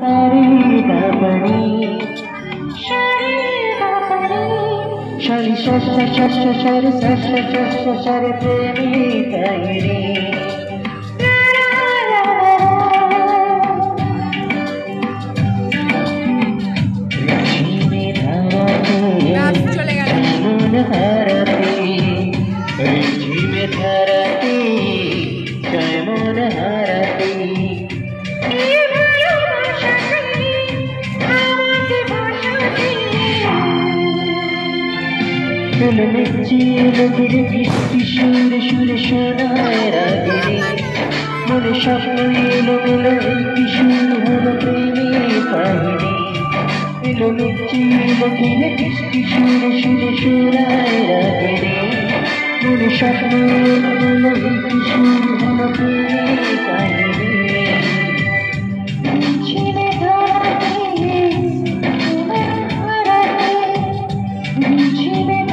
বৃষ্টি সুরে সুরে শোনায় রাগিনী মনে স্বপ্ন এলো মেলো কি শুরু হলো প্রেমের কাহিনী এলো মিষ্টি এলো কিনে বৃষ্টি সুরে সুরে শোনায় রাগিনী মনে স্বপ্ন এলো মেলো কি শুরু হলো প্রেমের কাহিনী ঝিমে ধরাতে ঝিমে